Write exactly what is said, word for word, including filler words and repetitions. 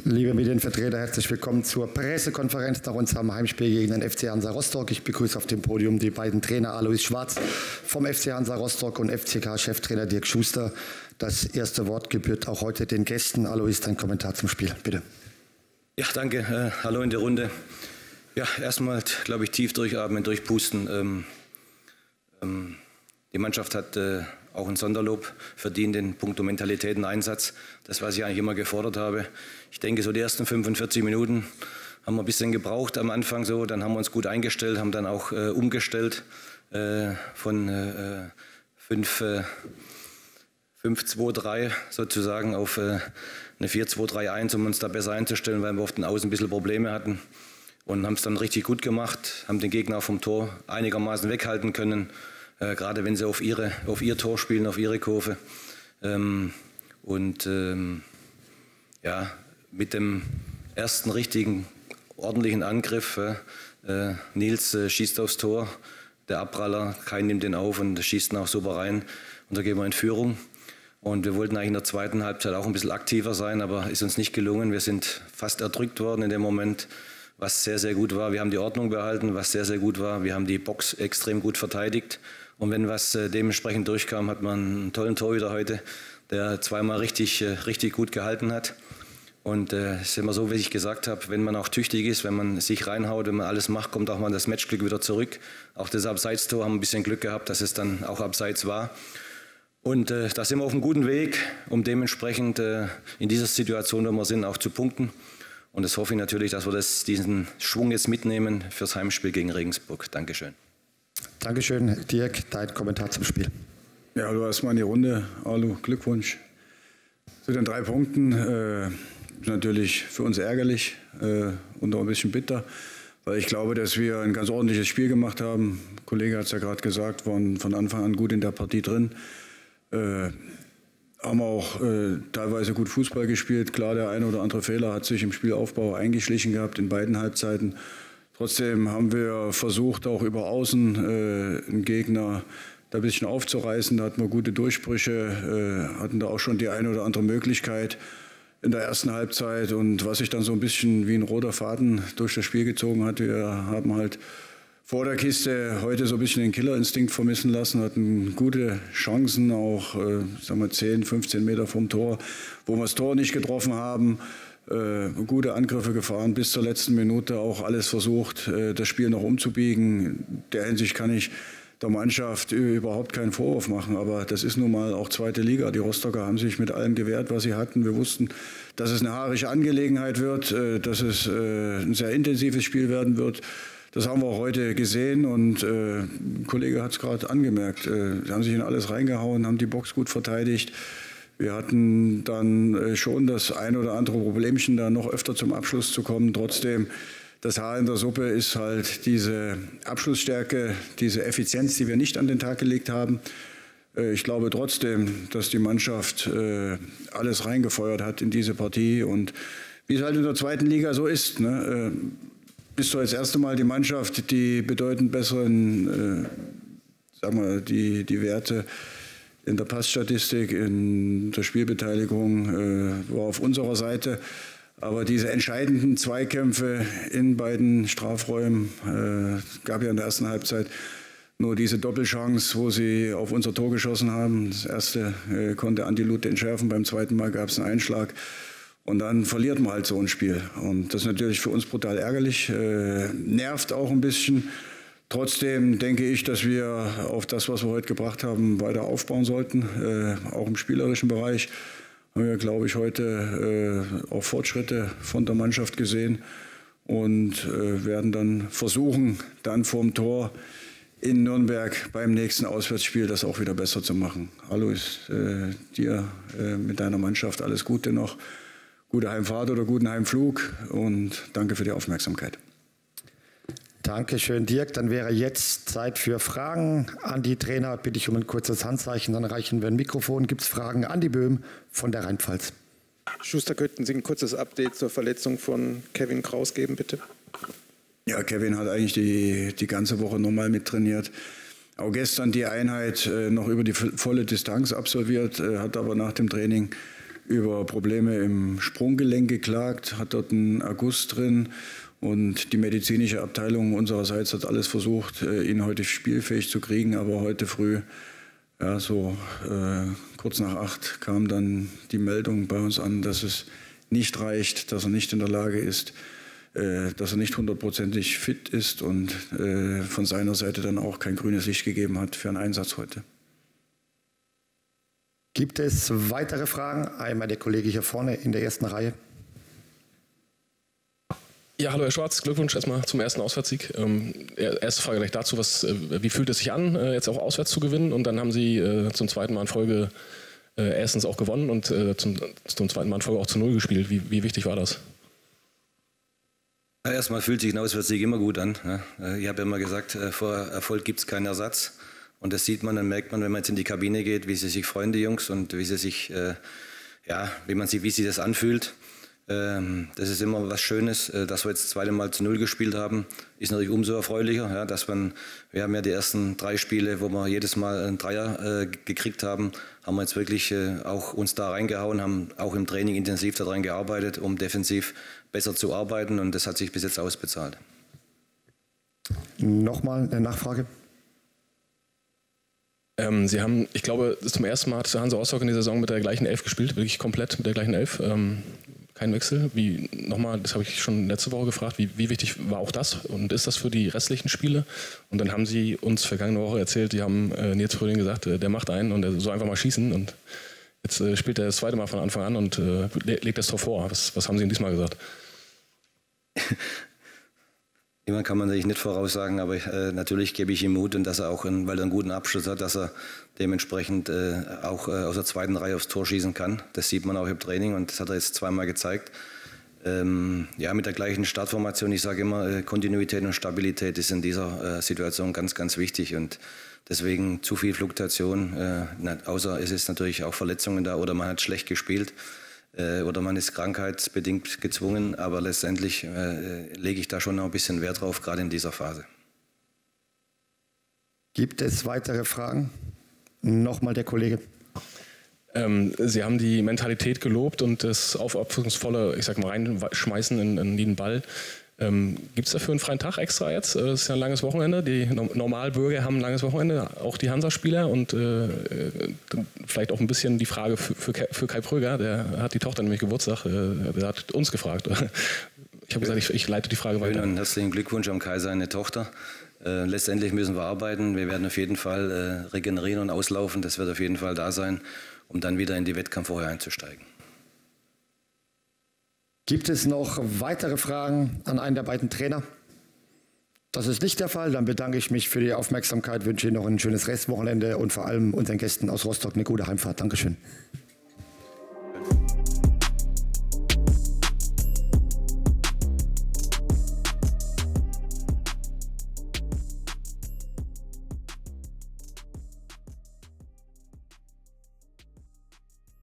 Liebe Medienvertreter, herzlich willkommen zur Pressekonferenz nach unserem Heimspiel gegen den F C Hansa Rostock. Ich begrüße auf dem Podium die beiden Trainer Alois Schwarz vom F C Hansa Rostock und F C K-Cheftrainer Dirk Schuster. Das erste Wort gebührt auch heute den Gästen. Alois, dein Kommentar zum Spiel, bitte. Ja, danke. Äh, hallo in der Runde. Ja, erstmal, glaube ich, tief durchatmen, durchpusten. Ähm, ähm, die Mannschaft hat äh, auch ein Sonderlob verdient in puncto Mentalität und Einsatz. Das, was ich eigentlich immer gefordert habe. Ich denke, so die ersten fünfundvierzig Minuten haben wir ein bisschen gebraucht am Anfang so. Dann haben wir uns gut eingestellt, haben dann auch äh, umgestellt äh, von äh, fünf zwei drei sozusagen auf äh, eine vier zwei drei eins, um uns da besser einzustellen, weil wir auf den Außen ein bisschen Probleme hatten. Und haben es dann richtig gut gemacht, haben den Gegner vom Tor einigermaßen weghalten können. Äh, gerade wenn sie auf, ihre, auf ihr Tor spielen, auf ihre Kurve. Ähm, und ähm, ja, mit dem ersten richtigen, ordentlichen Angriff, äh, Nils äh, schießt aufs Tor, der Abpraller, kein nimmt den auf und schießt ihn auch super rein. Und da gehen wir in Führung. Und wir wollten eigentlich in der zweiten Halbzeit auch ein bisschen aktiver sein, aber ist uns nicht gelungen. Wir sind fast erdrückt worden in dem Moment, was sehr, sehr gut war. Wir haben die Ordnung behalten, was sehr, sehr gut war. Wir haben die Box extrem gut verteidigt. Und wenn was äh, dementsprechend durchkam, hat man einen tollen Torhüter heute, der zweimal richtig, äh, richtig gut gehalten hat. Und es äh, ist immer so, wie ich gesagt habe, wenn man auch tüchtig ist, wenn man sich reinhaut, wenn man alles macht, kommt auch mal das Matchglück wieder zurück. Auch das Abseitstor haben wir ein bisschen Glück gehabt, dass es dann auch abseits war. Und äh, da sind wir auf einem guten Weg, um dementsprechend äh, in dieser Situation, wo wir sind, auch zu punkten. Und das hoffe ich natürlich, dass wir das, diesen Schwung jetzt mitnehmen fürs Heimspiel gegen Regensburg. Dankeschön. Dankeschön, Dirk. Dein Kommentar zum Spiel. Ja, hallo erstmal in die Runde. Hallo, Glückwunsch zu den drei Punkten. Äh, natürlich für uns ärgerlich äh, und auch ein bisschen bitter, weil ich glaube, dass wir ein ganz ordentliches Spiel gemacht haben. Der Kollege hat es ja gerade gesagt, waren von Anfang an gut in der Partie drin. Äh, haben auch äh, teilweise gut Fußball gespielt. Klar, der eine oder andere Fehler hat sich im Spielaufbau eingeschlichen gehabt in beiden Halbzeiten. Trotzdem haben wir versucht, auch über Außen äh, einen Gegner da ein bisschen aufzureißen. Da hatten wir gute Durchbrüche, äh, hatten da auch schon die eine oder andere Möglichkeit in der ersten Halbzeit. Und was sich dann so ein bisschen wie ein roter Faden durch das Spiel gezogen hat, wir haben halt vor der Kiste heute so ein bisschen den Killerinstinkt vermissen lassen, hatten gute Chancen, auch äh, sagen wir zehn, fünfzehn Meter vom Tor, wo wir das Tor nicht getroffen haben. Äh, gute Angriffe gefahren, bis zur letzten Minute auch alles versucht, äh, das Spiel noch umzubiegen. In der Hinsicht kann ich der Mannschaft überhaupt keinen Vorwurf machen, aber das ist nun mal auch zweite Liga. Die Rostocker haben sich mit allem gewehrt, was sie hatten. Wir wussten, dass es eine haarische Angelegenheit wird, äh, dass es äh, ein sehr intensives Spiel werden wird. Das haben wir auch heute gesehen und äh, ein Kollege hat es gerade angemerkt. Äh, sie haben sich in alles reingehauen, haben die Box gut verteidigt. Wir hatten dann äh, schon das ein oder andere Problemchen, da noch öfter zum Abschluss zu kommen. Trotzdem, das Haar in der Suppe ist halt diese Abschlussstärke, diese Effizienz, die wir nicht an den Tag gelegt haben. Äh, ich glaube trotzdem, dass die Mannschaft äh, alles reingefeuert hat in diese Partie. Und wie es halt in der zweiten Liga so ist, ne? äh, bist du das erste Mal die Mannschaft, die bedeutend besseren, äh, sagen wir, die, die Werte in der Passstatistik, in der Spielbeteiligung äh, war auf unserer Seite. Aber diese entscheidenden Zweikämpfe in beiden Strafräumen, äh, gab ja in der ersten Halbzeit nur diese Doppelchance, wo sie auf unser Tor geschossen haben. Das erste äh, konnte Andi Lute entschärfen, beim zweiten Mal gab es einen Einschlag. Und dann verliert man halt so ein Spiel. Und das ist natürlich für uns brutal ärgerlich, äh, nervt auch ein bisschen. Trotzdem denke ich, dass wir auf das, was wir heute gebracht haben, weiter aufbauen sollten. Äh, auch im spielerischen Bereich haben wir, glaube ich, heute äh, auch Fortschritte von der Mannschaft gesehen. Und äh, werden dann versuchen, dann vorm Tor in Nürnberg beim nächsten Auswärtsspiel das auch wieder besser zu machen. Alois, äh, dir äh, mit deiner Mannschaft alles Gute noch. Gute Heimfahrt oder guten Heimflug und danke für die Aufmerksamkeit. Dankeschön, Dirk. Dann wäre jetzt Zeit für Fragen an die Trainer. Bitte ich um ein kurzes Handzeichen, dann reichen wir ein Mikrofon. Gibt es Fragen an die Böhm von der Rheinpfalz? Schuster, könnten Sie ein kurzes Update zur Verletzung von Kevin Kraus geben, bitte? Ja, Kevin hat eigentlich die, die ganze Woche normal mittrainiert. Auch gestern die Einheit äh, noch über die volle Distanz absolviert, äh, hat aber nach dem Training über Probleme im Sprunggelenk geklagt, hat dort einen Erguss drin. Und die medizinische Abteilung unsererseits hat alles versucht, ihn heute spielfähig zu kriegen. Aber heute früh, ja, so äh, kurz nach acht, kam dann die Meldung bei uns an, dass es nicht reicht, dass er nicht in der Lage ist, äh, dass er nicht hundertprozentig fit ist und äh, von seiner Seite dann auch kein grünes Licht gegeben hat für einen Einsatz heute. Gibt es weitere Fragen? Einmal der Kollege hier vorne in der ersten Reihe. Ja, hallo Herr Schwarz, Glückwunsch erstmal zum ersten Auswärtssieg. Ähm, erste Frage gleich dazu, was, äh, wie fühlt es sich an, äh, jetzt auch auswärts zu gewinnen? Und dann haben Sie äh, zum zweiten Mal in Folge äh, erstens auch gewonnen und äh, zum, zum zweiten Mal in Folge auch zu Null gespielt. Wie, wie wichtig war das? Ja, erstmal fühlt sich ein Auswärtssieg immer gut an. Ja. Ich habe ja immer gesagt, äh, vor Erfolg gibt es keinen Ersatz. Und das sieht man, dann merkt man, wenn man jetzt in die Kabine geht, wie sie sich freuen, die Jungs, und wie sie sich, äh, ja, wie man sieht, wie sich das anfühlt. Das ist immer was Schönes, dass wir jetzt das zweite Mal zu Null gespielt haben, ist natürlich umso erfreulicher, ja, dass man, wir haben ja die ersten drei Spiele, wo wir jedes Mal einen Dreier äh, gekriegt haben, haben wir jetzt wirklich äh, auch uns da reingehauen, haben auch im Training intensiv daran gearbeitet, um defensiv besser zu arbeiten, und das hat sich bis jetzt ausbezahlt. Nochmal eine Nachfrage. Ähm, Sie haben, ich glaube, zum ersten Mal hat Hansa Rostock in der Saison mit der gleichen Elf gespielt, wirklich komplett mit der gleichen Elf. Ähm, Kein Wechsel. Wie, nochmal, das habe ich schon letzte Woche gefragt, wie, wie wichtig war auch das und ist das für die restlichen Spiele? Und dann haben Sie uns vergangene Woche erzählt, die haben äh, Nils Fröhling gesagt, äh, der macht einen und er soll einfach mal schießen, und jetzt äh, spielt er das zweite Mal von Anfang an und äh, legt das Tor vor. Was, was haben Sie ihm diesmal gesagt? Jemand kann man natürlich nicht voraussagen, aber äh, natürlich gebe ich ihm Mut, und dass er auch, einen, weil er einen guten Abschluss hat, dass er dementsprechend äh, auch äh, aus der zweiten Reihe aufs Tor schießen kann. Das sieht man auch im Training, und das hat er jetzt zweimal gezeigt. Ähm, ja, mit der gleichen Startformation. Ich sage immer, äh, Kontinuität und Stabilität ist in dieser äh, Situation ganz, ganz wichtig, und deswegen zu viel Fluktuation, äh, na, außer es ist natürlich auch Verletzungen da oder man hat schlecht gespielt. Oder man ist krankheitsbedingt gezwungen, aber letztendlich äh, lege ich da schon noch ein bisschen Wert drauf, gerade in dieser Phase. Gibt es weitere Fragen? Nochmal der Kollege. Ähm, Sie haben die Mentalität gelobt und das aufopferungsvolle, ich sag mal, reinschmeißen in, in jeden Ball. Ähm, Gibt es dafür einen freien Tag extra jetzt? Es ist ja ein langes Wochenende. Die Normalbürger haben ein langes Wochenende, auch die Hansa-Spieler. Und äh, vielleicht auch ein bisschen die Frage für, für, für Kai Pröger, der hat die Tochter nämlich Geburtstag, äh, der hat uns gefragt. Ich habe gesagt, ich, ich leite die Frage weiter. Schönen und herzlichen Glückwunsch am Kai, seine Tochter. Äh, letztendlich müssen wir arbeiten. Wir werden auf jeden Fall äh, regenerieren und auslaufen. Das wird auf jeden Fall da sein, um dann wieder in die Wettkampfwoche einzusteigen. Gibt es noch weitere Fragen an einen der beiden Trainer? Das ist nicht der Fall. Dann bedanke ich mich für die Aufmerksamkeit, wünsche Ihnen noch ein schönes Restwochenende und vor allem unseren Gästen aus Rostock eine gute Heimfahrt. Dankeschön.